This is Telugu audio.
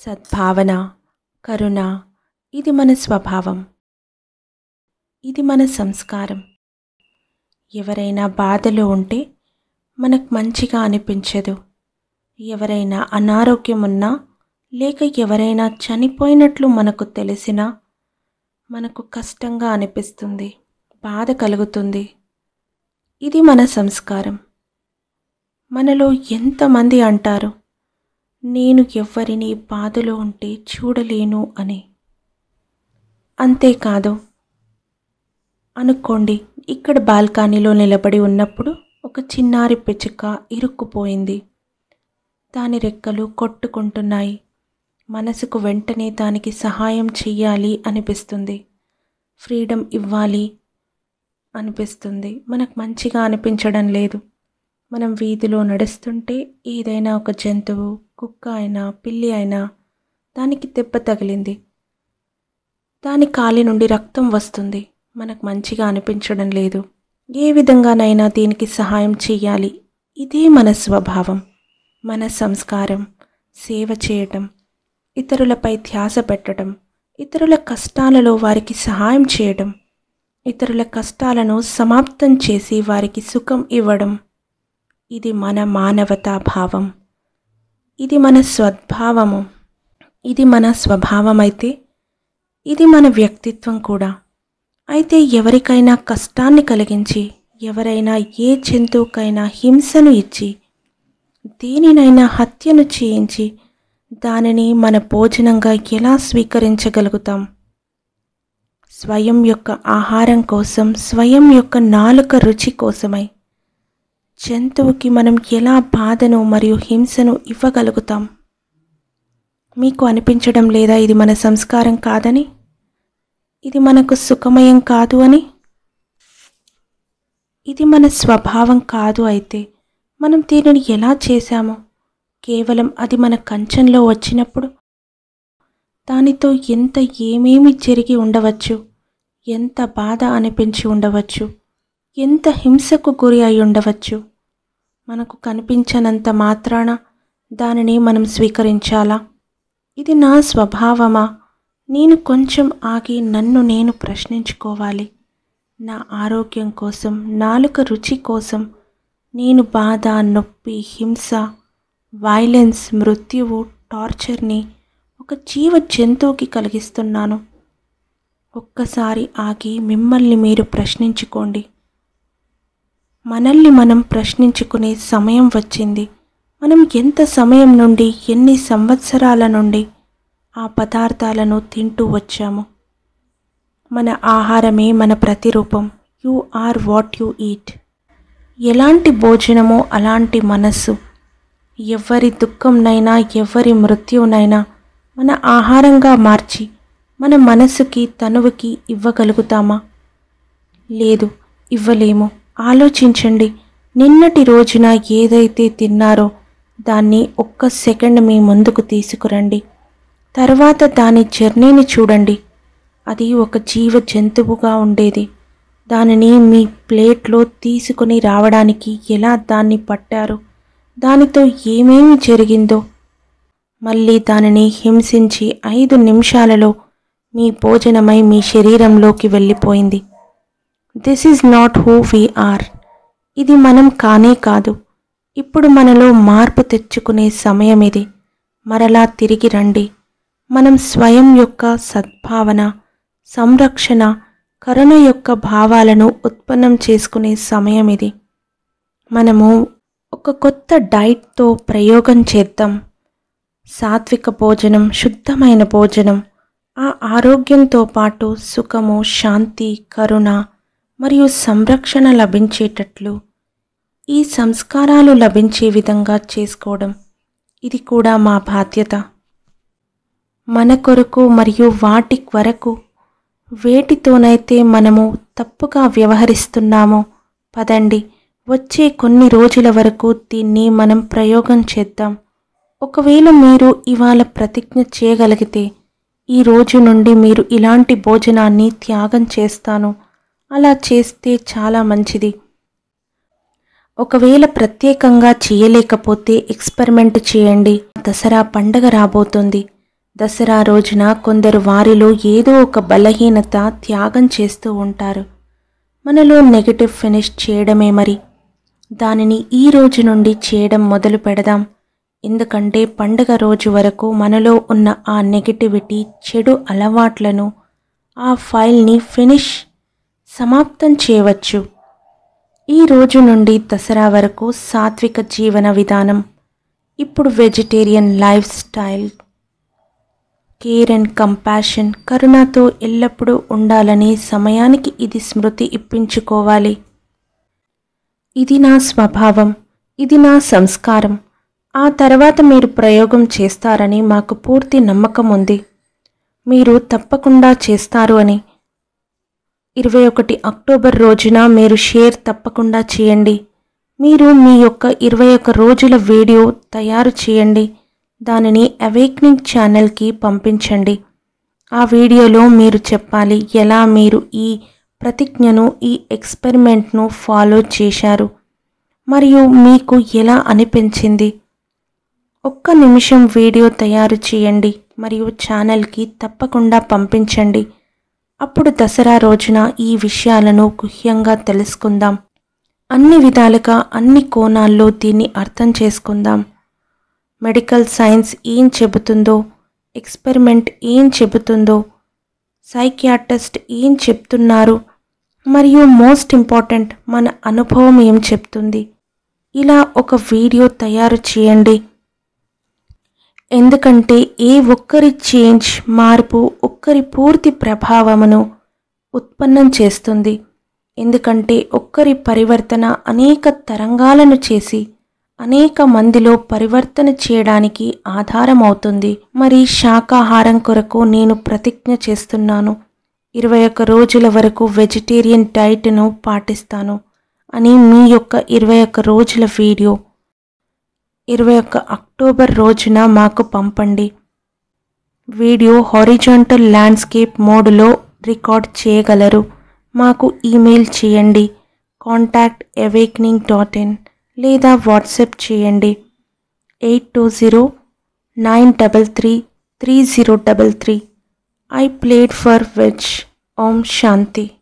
సద్భావన, కరుణ ఇది మన స్వభావం. ఇది మన సంస్కారం. ఎవరైనా బాధలో ఉంటే మనకు మంచిగా అనిపించదు. ఎవరైనా అనారోగ్యం ఉన్నా లేక ఎవరైనా చనిపోయినట్లు మనకు తెలిసినా మనకు కష్టంగా అనిపిస్తుంది, బాధ కలుగుతుంది. ఇది మన సంస్కారం. మనలో ఎంతమంది అంటారు, నేను ఎవ్వరిని బాధలో ఉంటే చూడలేను అని. అంతేకాదు, అనుకోండి, ఇక్కడ బాల్కనీలో నిలబడి ఉన్నప్పుడు ఒక చిన్నారి పిచ్చుక ఇరుక్కుపోయింది. దాని రెక్కలు కొట్టుకుంటున్నాయి. మనసుకు వెంటనే దానికి సహాయం చెయ్యాలి అనిపిస్తుంది, ఫ్రీడమ్ ఇవ్వాలి అనిపిస్తుంది. మనకు మంచిగా అనిపించడం లేదు. మనం వీధిలో నడుస్తుంటే ఏదైనా ఒక జంతువు, కుక్క అయినా పిల్లి అయినా దానికి దెబ్బ తగిలింది, దాని కాలి నుండి రక్తం వస్తుంది. మనకు మంచిగా అనిపించడం లేదు. ఏ విధంగానైనా దీనికి సహాయం చెయ్యాలి. ఇదే మన స్వభావం, మన సంస్కారం. సేవ చేయటం, ఇతరులపై ధ్యాస పెట్టడం, ఇతరుల కష్టాలలో వారికి సహాయం చేయడం, ఇతరుల కష్టాలను సమాప్తం చేసి వారికి సుఖం ఇవ్వడం. ఇది మన మానవతా భావం. ఇది మన సద్భావము. ఇది మన స్వభావం అయితే ఇది మన వ్యక్తిత్వం కూడా. అయితే ఎవరికైనా కష్టాన్ని కలిగించి, ఎవరైనా ఏ జంతువుకైనా హింసను ఇచ్చి, దేనినైనా హత్యను చేయించి దానిని మన భోజనంగా ఎలా స్వీకరించగలుగుతాం? స్వయం యొక్క ఆహారం కోసం, స్వయం యొక్క నాలుక రుచి కోసమై జంతువుకి మనం ఎలా బాధను మరియు హింసను ఇవ్వగలుగుతాం? మీకు అనిపించడం లేదా ఇది మన సంస్కారం కాదని? ఇది మనకు సుఖమయం కాదు అని? ఇది మన స్వభావం కాదు అయితే మనం దీనిని ఎలా చేశామో? కేవలం అది మన కంచంలో వచ్చినప్పుడు దానితో ఎంత ఏమేమి జరిగి ఉండవచ్చు, ఎంత బాధ అనిపించి ఉండవచ్చు, ఎంత హింసకు గురి అయి ఉండవచ్చు. మనకు కనిపించనంత మాత్రాన దానిని మనం స్వీకరించాలా? ఇది నా స్వభావమా? నేను కొంచెం ఆగి నన్ను నేను ప్రశ్నించుకోవాలి. నా ఆరోగ్యం కోసం, నాలుక రుచి కోసం నేను బాధ, నొప్పి, హింస, వైలెన్స్, మృత్యువు, టార్చర్ని ఒక జీవ జంతువుకి కలిగిస్తున్నాను. ఒక్కసారి ఆగి మిమ్మల్ని మీరు ప్రశ్నించుకోండి. మనల్ని మనం ప్రశ్నించుకునే సమయం వచ్చింది. మనం ఎంత సమయం నుండి, ఎన్ని సంవత్సరాల నుండి ఆ పదార్థాలను తింటూ వచ్చాము? మన ఆహారమే మన ప్రతిరూపం. You are what you eat. ఎలాంటి భోజనమో అలాంటి మనస్సు. ఎవరి దుఃఖంనైనా, ఎవరి మృత్యువునైనా మన ఆహారంగా మార్చి మన మనసుకి, తనువుకి ఇవ్వగలుగుతామా? లేదు, ఇవ్వలేము. ఆలోచించండి. నిన్నటి రోజున ఏదైతే తిన్నారో దాన్ని ఒక్క సెకండ్ మీ ముందుకు తీసుకురండి. తర్వాత దాని జర్నీని చూడండి. అది ఒక జీవ జంతువుగా ఉండేది. దానిని మీ ప్లేట్లో తీసుకుని రావడానికి ఎలా దాన్ని పట్టారు, దానితో ఏమేమి జరిగిందో, మళ్ళీ దానిని హింసించి 5 నిమిషాలలో మీ భోజనమై మీ శరీరంలోకి వెళ్ళిపోయింది. This is not who we are. ఇది మనం కానే కాదు. ఇప్పుడు మనలో మార్పు తెచ్చుకునే సమయం ఇది. మరలా తిరిగి రండి. మనం స్వయం యొక్క సద్భావన, సంరక్షణ, కరుణ యొక్క భావాలను ఉత్పన్నం చేసుకునే సమయం ఇది. మనము ఒక కొత్త డైట్తో ప్రయోగం చేద్దాం. సాత్విక భోజనం, శుద్ధమైన భోజనం, ఆ ఆరోగ్యంతో పాటు సుఖము, శాంతి, కరుణ మరియు సంరక్షణ లభించేటట్లు ఈ సంస్కారాలు లభించే విధంగా చేసుకోవడం, ఇది కూడా మా బాధ్యత. మన కొరకు మరియు వాటి వరకు వేటితోనైతే మనము తప్పుగా వ్యవహరిస్తున్నామో, పదండి వచ్చే కొన్ని రోజుల వరకు దీన్ని మనం ప్రయోగం చేద్దాం. ఒకవేళ మీరు ఇవాళ ప్రతిజ్ఞ చేయగలిగితే, ఈ రోజు నుండి మీరు ఇలాంటి భోజనాన్ని త్యాగం చేస్తాను, అలా చేస్తే చాలా మంచిది. ఒకవేళ ప్రత్యేకంగా చేయలేకపోతే ఎక్స్పెరిమెంట్ చేయండి. దసరా పండగ రాబోతుంది. దసరా రోజున కొందరు వారిలో ఏదో ఒక బలహీనత త్యాగం చేస్తూ ఉంటారు. మనలో నెగటివ్ ఫినిష్ చేయడమే మరి. దానిని ఈ రోజు నుండి చేయడం మొదలు పెడదాం. ఎందుకంటే పండుగ రోజు వరకు మనలో ఉన్న ఆ నెగటివిటీ, చెడు అలవాట్లను, ఆ ఫైల్ని సమాప్తం చేయవచ్చు. ఈ రోజు నుండి దసరా వరకు సాత్విక జీవన విధానం, ఇప్పుడు vegetarian lifestyle, care and compassion, కరుణతో ఎల్లప్పుడూ ఉండాలని సమయానికి ఇది స్మృతి ఇప్పించుకోవాలి. ఇది నా స్వభావం, ఇది నా సంస్కారం. ఆ తర్వాత మీరు ప్రయోగం చేస్తారని మాకు పూర్తి నమ్మకం ఉంది. మీరు తప్పకుండా చేస్తారు అని. 21 అక్టోబర్ రోజున మీరు షేర్ తప్పకుండా చేయండి. మీరు మీ యొక్క 21 రోజుల వీడియో తయారు చేయండి. దానిని అవేక్నింగ్ ఛానల్కి పంపించండి. ఆ వీడియోలో మీరు చెప్పాలి ఎలా మీరు ఈ ప్రతిజ్ఞను, ఈ ఎక్స్పెరిమెంట్ను ఫాలో చేశారు మరియు మీకు ఎలా అనిపించింది. 1 నిమిషం వీడియో తయారు చేయండి మరియు ఛానల్కి తప్పకుండా పంపించండి. అప్పుడు దసరా రోజున ఈ విషయాలను గుహ్యంగా తెలుసుకుందాం. అన్ని విధాలుగా, అన్ని కోణాల్లో దీన్ని అర్థం చేసుకుందాం. మెడికల్ సైన్స్ ఏం చెబుతుందో, ఎక్స్పెరిమెంట్ ఏం చెబుతుందో, సైకియాట్రిస్ట్ ఏం చెప్తున్నారు మరియు మోస్ట్ ఇంపార్టెంట్ మన అనుభవం ఏం చెప్తుంది. ఇలా ఒక వీడియో తయారు చేయండి. ఎందుకంటే ఏ ఒక్కరి చేంజ్, మార్పు ఒక్కరి పూర్తి ప్రభావమును ఉత్పన్నం చేస్తుంది. ఎందుకంటే ఒక్కరి పరివర్తన అనేక తరంగాలను చేసి అనేక మందిలో పరివర్తన చేయడానికి ఆధారం అవుతుంది. మరి శాకాహారం కొరకు నేను ప్రతిజ్ఞ చేస్తున్నాను. 21 రోజుల వరకు వెజిటేరియన్ డైట్ను పాటిస్తాను అని మీ యొక్క 21 రోజుల వీడియో 21 అక్టోబర్ రోజున మాకు పంపండి. వీడియో హారిజాంటల్ ల్యాండ్స్కేప్ మోడ్లో రికార్డ్ చేయగలరు. మాకు ఈమెయిల్ చేయండి contact@awakening.in లేదా వాట్సాప్ చేయండి 8209333033. I played for which. Om Shanti.